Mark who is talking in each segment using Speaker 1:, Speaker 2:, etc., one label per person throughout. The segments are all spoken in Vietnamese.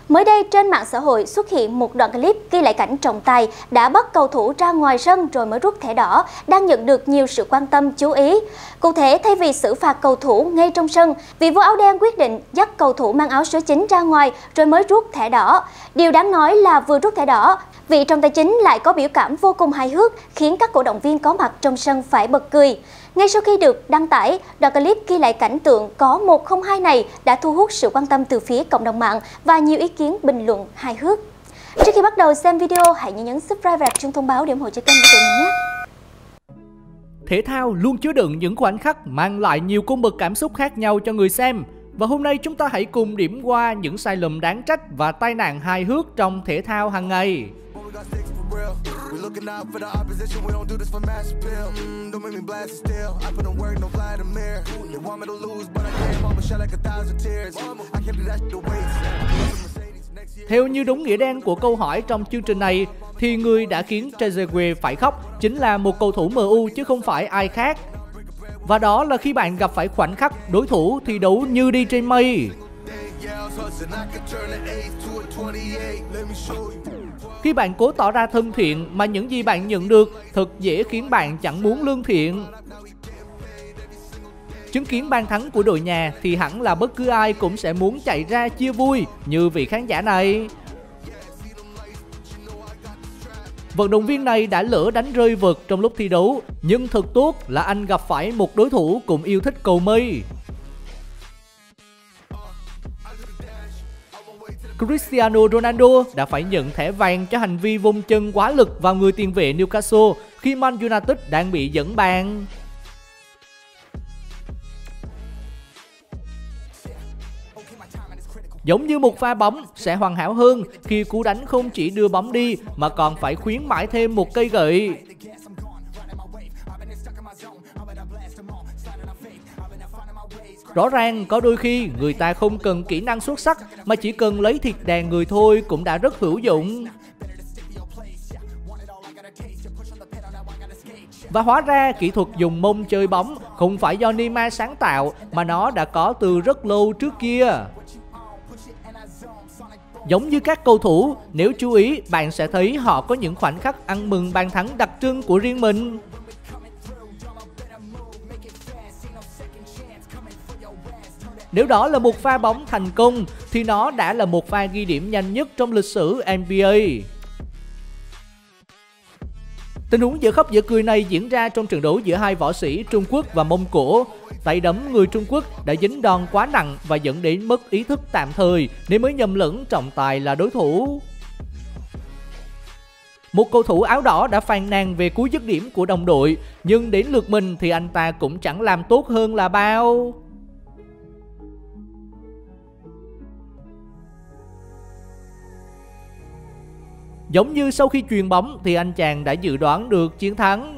Speaker 1: Mới đây trên mạng xã hội xuất hiện một đoạn clip ghi lại cảnh trọng tài đã bắt cầu thủ ra ngoài sân rồi mới rút thẻ đỏ, đang nhận được nhiều sự quan tâm chú ý. Cụ thể, thay vì xử phạt cầu thủ ngay trong sân, vị vua áo đen quyết định dắt cầu thủ mang áo số 9 ra ngoài rồi mới rút thẻ đỏ. Điều đáng nói là vừa rút thẻ đỏ, vị trọng tài chính lại có biểu cảm vô cùng hài hước, khiến các cổ động viên có mặt trong sân phải bật cười. Ngay sau khi được đăng tải, đoạn clip ghi lại cảnh tượng có 102 này đã thu hút sự quan tâm từ phía cộng đồng mạng và nhiều ý kiến bình luận hài hước. Trước khi bắt đầu xem video, hãy nhấn subscribe và đặt chuông thông báo để ủng hộ cho kênh của tụi mình nhé.
Speaker 2: Thể thao luôn chứa đựng những khoảnh khắc mang lại nhiều cung bậc cảm xúc khác nhau cho người xem. Và hôm nay chúng ta hãy cùng điểm qua những sai lầm đáng trách và tai nạn hài hước trong thể thao hàng ngày. Theo như đúng nghĩa đen của câu hỏi trong chương trình này, thì người đã khiến Trezeguet phải khóc chính là một cầu thủ MU chứ không phải ai khác. Và đó là khi bạn gặp phải khoảnh khắc đối thủ thi đấu như đi trên mây. Khi bạn cố tỏ ra thân thiện mà những gì bạn nhận được thật dễ khiến bạn chẳng muốn lương thiện. Chứng kiến bàn thắng của đội nhà thì hẳn là bất cứ ai cũng sẽ muốn chạy ra chia vui như vị khán giả này. Vận động viên này đã lỡ đánh rơi vợt trong lúc thi đấu, nhưng thật tốt là anh gặp phải một đối thủ cũng yêu thích cầu mây. Cristiano Ronaldo đã phải nhận thẻ vàng cho hành vi vung chân quá lực vào người tiền vệ Newcastle khi Man United đang bị dẫn bàn. Giống như một pha bóng sẽ hoàn hảo hơn khi cú đánh không chỉ đưa bóng đi mà còn phải khuyến mãi thêm một cây gậy. Rõ ràng có đôi khi người ta không cần kỹ năng xuất sắc mà chỉ cần lấy thịt đè người thôi cũng đã rất hữu dụng. Và hóa ra kỹ thuật dùng mông chơi bóng không phải do Neymar sáng tạo mà nó đã có từ rất lâu trước kia. Giống như các cầu thủ, nếu chú ý bạn sẽ thấy họ có những khoảnh khắc ăn mừng bàn thắng đặc trưng của riêng mình. Nếu đó là một pha bóng thành công thì nó đã là một pha ghi điểm nhanh nhất trong lịch sử NBA. Tình huống dở khóc dở cười này diễn ra trong trận đấu giữa hai võ sĩ Trung Quốc và Mông Cổ. Tay đấm người Trung Quốc đã dính đòn quá nặng và dẫn đến mất ý thức tạm thời nên mới nhầm lẫn trọng tài là đối thủ. Một cầu thủ áo đỏ đã phàn nàn về cú dứt điểm của đồng đội, nhưng đến lượt mình thì anh ta cũng chẳng làm tốt hơn là bao. Giống như sau khi chuyền bóng thì anh chàng đã dự đoán được chiến thắng.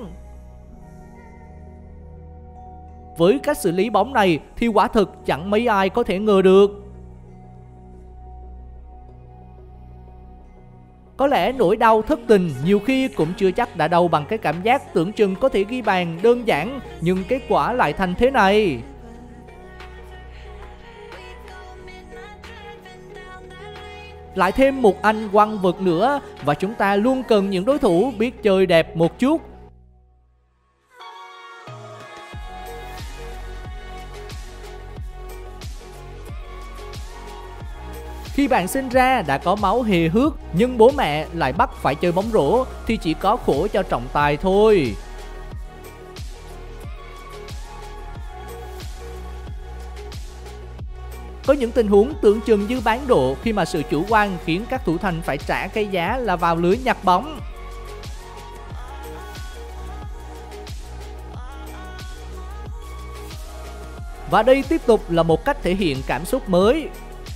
Speaker 2: Với cách xử lý bóng này thì quả thực chẳng mấy ai có thể ngờ được. Có lẽ nỗi đau thất tình nhiều khi cũng chưa chắc đã đau bằng cái cảm giác tưởng chừng có thể ghi bàn đơn giản nhưng kết quả lại thành thế này. Lại thêm một anh quăng vợt nữa và chúng ta luôn cần những đối thủ biết chơi đẹp một chút. Khi bạn sinh ra đã có máu hề hước nhưng bố mẹ lại bắt phải chơi bóng rổ thì chỉ có khổ cho trọng tài thôi. Có những tình huống tưởng chừng như bán độ khi mà sự chủ quan khiến các thủ thành phải trả cái giá là vào lưới nhặt bóng. Và đây tiếp tục là một cách thể hiện cảm xúc mới.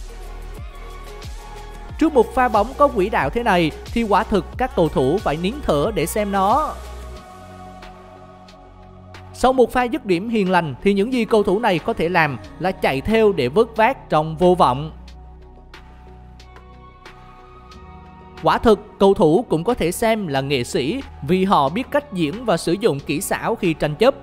Speaker 2: Trước một pha bóng có quỹ đạo thế này thì quả thực các cầu thủ phải nín thở để xem nó. Sau một pha dứt điểm hiền lành thì những gì cầu thủ này có thể làm là chạy theo để vớt vát trong vô vọng. Quả thực, cầu thủ cũng có thể xem là nghệ sĩ vì họ biết cách diễn và sử dụng kỹ xảo khi tranh chấp.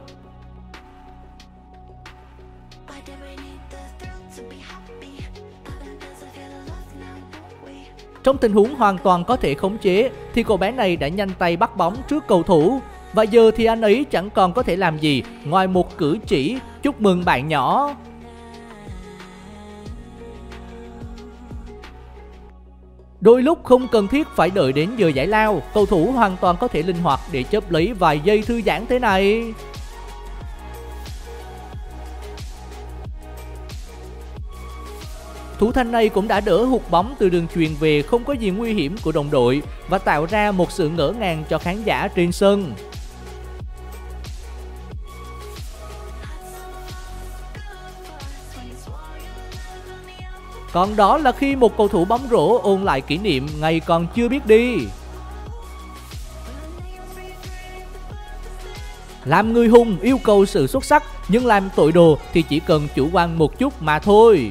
Speaker 2: Trong tình huống hoàn toàn có thể khống chế thì cậu bé này đã nhanh tay bắt bóng trước cầu thủ. Và giờ thì anh ấy chẳng còn có thể làm gì ngoài một cử chỉ chúc mừng bạn nhỏ. Đôi lúc không cần thiết phải đợi đến giờ giải lao, cầu thủ hoàn toàn có thể linh hoạt để chớp lấy vài giây thư giãn thế này. Thủ thành này cũng đã đỡ hụt bóng từ đường chuyền về không có gì nguy hiểm của đồng đội và tạo ra một sự ngỡ ngàng cho khán giả trên sân. Còn đó là khi một cầu thủ bóng rổ ôn lại kỷ niệm ngày còn chưa biết đi. Làm người hùng yêu cầu sự xuất sắc, nhưng làm tội đồ thì chỉ cần chủ quan một chút mà thôi.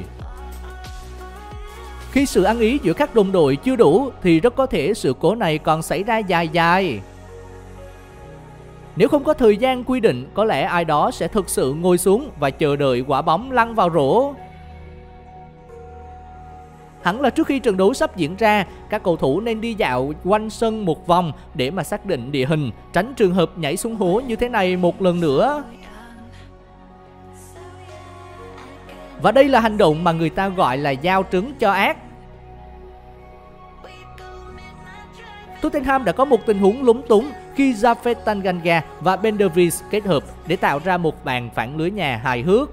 Speaker 2: Khi sự ăn ý giữa các đồng đội chưa đủ thì rất có thể sự cố này còn xảy ra dài dài. Nếu không có thời gian quy định, có lẽ ai đó sẽ thực sự ngồi xuống và chờ đợi quả bóng lăn vào rổ. Hẳn là trước khi trận đấu sắp diễn ra, các cầu thủ nên đi dạo quanh sân một vòng để mà xác định địa hình, tránh trường hợp nhảy xuống hố như thế này một lần nữa. Và đây là hành động mà người ta gọi là giao trứng cho ác. Tottenham đã có một tình huống lúng túng khi Japhet Tanganga và Ben Davies kết hợp để tạo ra một màn phản lưới nhà hài hước.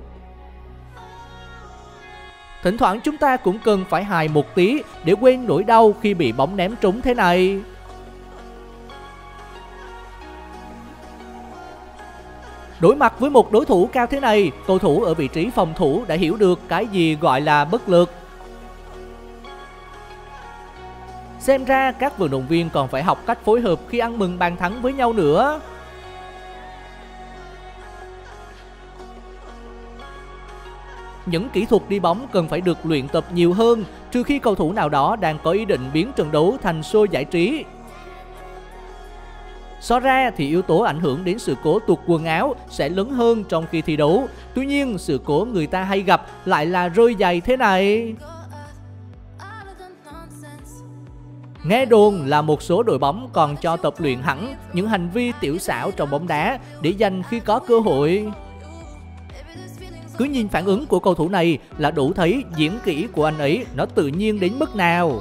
Speaker 2: Thỉnh thoảng chúng ta cũng cần phải hài một tí để quên nỗi đau khi bị bóng ném trúng thế này. Đối mặt với một đối thủ cao thế này, cầu thủ ở vị trí phòng thủ đã hiểu được cái gì gọi là bất lực. Xem ra các vận động viên còn phải học cách phối hợp khi ăn mừng bàn thắng với nhau nữa. Những kỹ thuật đi bóng cần phải được luyện tập nhiều hơn, trừ khi cầu thủ nào đó đang có ý định biến trận đấu thành show giải trí. So ra thì yếu tố ảnh hưởng đến sự cố tuột quần áo sẽ lớn hơn trong khi thi đấu. Tuy nhiên, sự cố người ta hay gặp lại là rơi giày thế này. Nghe đồn là một số đội bóng còn cho tập luyện hẳn những hành vi tiểu xảo trong bóng đá để dành khi có cơ hội. Cứ nhìn phản ứng của cầu thủ này là đủ thấy diễn kỹ của anh ấy nó tự nhiên đến mức nào.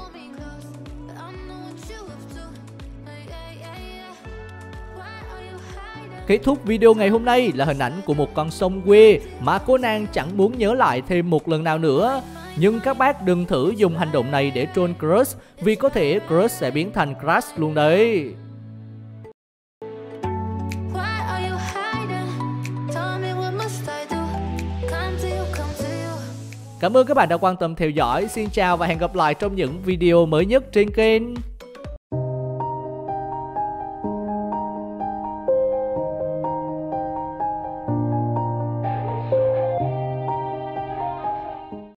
Speaker 2: Kết thúc video ngày hôm nay là hình ảnh của một con sông quê mà cô nàng chẳng muốn nhớ lại thêm một lần nào nữa. Nhưng các bác đừng thử dùng hành động này để troll crush, vì có thể crush sẽ biến thành crush luôn đấy. Cảm ơn các bạn đã quan tâm theo dõi. Xin chào và hẹn gặp lại trong những video mới nhất trên kênh.